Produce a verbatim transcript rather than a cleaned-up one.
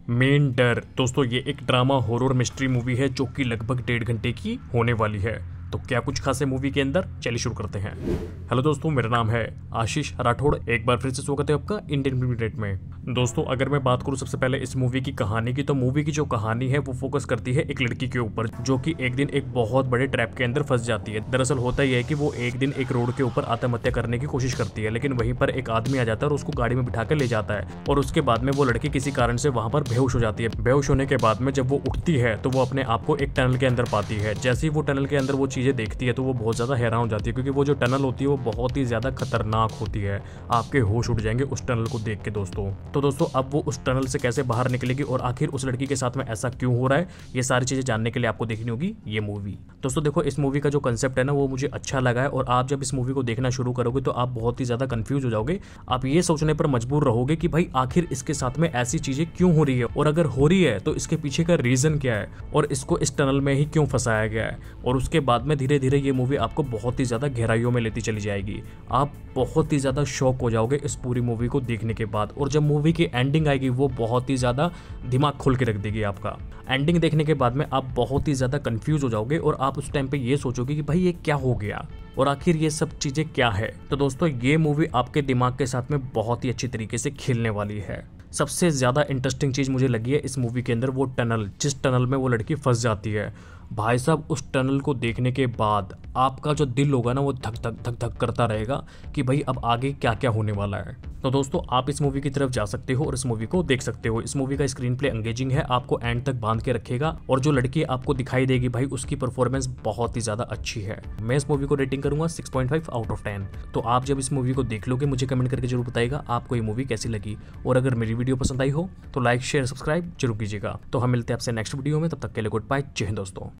Main डर दोस्तों, ये एक ड्रामा हॉरर मिस्ट्री मूवी है जो कि लगभग डेढ़ घंटे की होने वाली है। तो क्या कुछ खास है मूवी के अंदर, चलिए शुरू करते हैं। हेलो दोस्तों, मेरा नाम है आशीष राठौड़। एक बार फिर से स्वागत है आपका इंडियन फिल्म रेट में। दोस्तों अगर मैं बात करूं सबसे पहले इस मूवी की कहानी की, तो मूवी की जो कहानी है वो फोकस करती है एक लड़की के ऊपर जो कि एक दिन एक बहुत बड़े ट्रैप के अंदर फंस जाती है। दरअसल होता यह है कि वो एक दिन एक रोड के ऊपर आत्महत्या करने की कोशिश करती है, लेकिन वहीं पर एक आदमी आ जाता है और उसको गाड़ी में बिठा कर ले जाता है। और उसके बाद में वो लड़की किसी कारण से वहां पर बेहोश हो जाती है। बेहोश होने के बाद में जब वो उठती है तो वो अपने आप को एक टनल के अंदर पाती है। जैसे ही वो टनल के अंदर वो चीजें देखती है तो वो बहुत ज्यादा हैरान हो जाती है, क्योंकि वो जो टनल होती है वो बहुत ही ज्यादा खतरनाक होती है। आपके होश उड़ जाएंगे उस टनल को देख के दोस्तों। तो दोस्तों अब वो उस टनल से कैसे बाहर निकलेगी और आखिर उस लड़की के साथ में ऐसा क्यों हो रहा है, ये सारी चीजें जानने के लिए आपको देखनी होगी ये मूवी। दोस्तों देखो, इस मूवी का जो कंसेप्ट है ना वो मुझे अच्छा लगा है, और आप जब इस मूवी को देखना शुरू करोगे तो आप बहुत ही ज्यादा कंफ्यूज हो जाओगे। आप ये सोचने पर मजबूर रहोगे कि भाई आखिर इसके साथ में ऐसी चीजें क्यों हो रही है, और अगर हो रही है तो इसके पीछे का रीजन क्या है, और इसको इस टनल में ही क्यों फंसाया गया है। और उसके बाद में धीरे धीरे ये मूवी आपको बहुत ही ज्यादा गहराइयों में लेती चली जाएगी। आप बहुत ही ज्यादा शॉक हो जाओगे इस पूरी मूवी को देखने के बाद, और जब मूवी की एंडिंग आएगी वो बहुत ही ज्यादा दिमाग खोल के रख देगी आपका। एंडिंग देखने के बाद में आप बहुत ही ज्यादा कंफ्यूज हो जाओगे, और आप उस टाइम पे ये सोचोगे कि भाई ये क्या हो गया और आखिर ये सब चीजें क्या है। तो दोस्तों ये मूवी आपके दिमाग के साथ में बहुत ही अच्छी तरीके से खेलने वाली है। सबसे ज्यादा इंटरेस्टिंग चीज मुझे लगी है इस मूवी के अंदर वो टनल, जिस टनल में वो लड़की फंस जाती है। भाई साहब उस टनल को देखने के बाद आपका जो दिल होगा ना वो धक धक धक धक करता रहेगा कि भाई अब आगे क्या क्या होने वाला है। तो दोस्तों आप इस मूवी की तरफ जा सकते हो और इस मूवी को देख सकते हो। इस मूवी का स्क्रीन प्ले एंगेजिंग है, आपको एंड तक बांध के रखेगा, और जो लड़की आपको दिखाई देगी भाई उसकी परफॉर्मेंस बहुत ही ज्यादा अच्छी है। मैं इस मूवी को रेटिंग करूंगा six point five out of ten. तो आप जब इस मूवी को देख लोगे मुझे कमेंट करके जरूर बताइएगा आपको ये मूवी कैसी लगी, और अगर मेरी वीडियो पसंद आई हो तो लाइक शेयर सब्सक्राइब जरूर कीजिएगा। तो हम मिलते हैं आपसे नेक्स्ट वीडियो में, तब तक के लिए गुड बाय, जय हिंद दोस्तों।